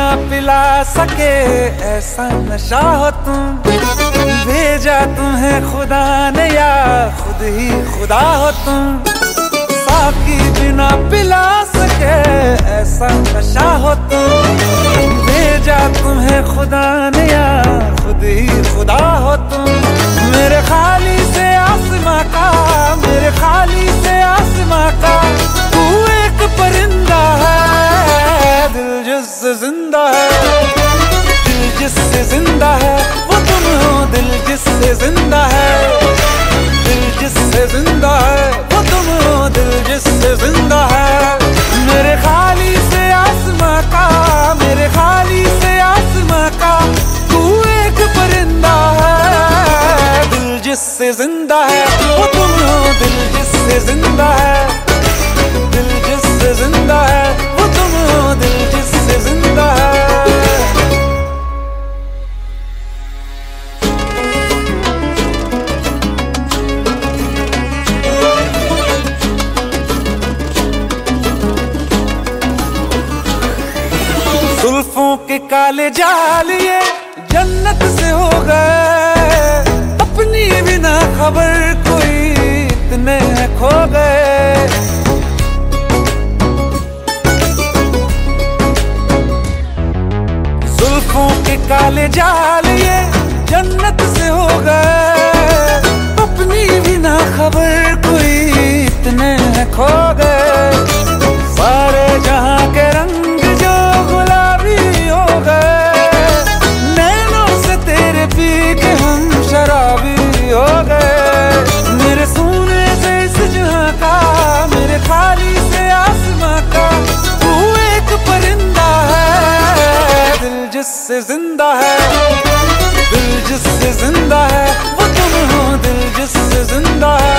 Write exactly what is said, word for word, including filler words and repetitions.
पिला सके ऐसा नशा हो तुम, भेजा तुम्हें खुदा ने या खुद ही खुदा हो तुम। साकी बिना पिला सके ऐसा नशा हो तुम, भेजा तुम्हें खुदा ने या खुद ही खुदा हो तुम। मेरे खाली से आसमां का, मेरे खाली से आसमां का तू एक परिंदा है। दिल जिससे जिंदा है, दिल जिससे जिंदा है वो तुम हो। दिल जिससे जिंदा है, दिल जिससे जिंदा है वो तुम हो। दिल जिससे जिंदा है। मेरे खाली से आसमां का, मेरे खाली से आसमां का तू एक परिंदा है। दिल जिससे जिंदा है वो तुम हो। दिल जिससे जिंदा है, दिल जिससे जिंदा है वो तुम हो। दिल जिससे जिंदा है। जुल्फों के काले जाल ये जन्नत से हो गए, अपनी बिना खबर कोई इतने खो गए। जुल्फों के काले जाल ये जन्नत से हो गए, अपनी बिना खबर कोई इतने खो गए। सारे जहां के रंग जो गुलाबी हो गए, नैनों से तेरे पी के हम शराबी हो गए। मेरे सोने से इस जहां का, मेरे खाली से आसमां का तू एक परिंदा है। दिल जिससे जिंदा है, दिल जिससे जिंदा है वो तुम हो। दिल जिससे जिंदा है।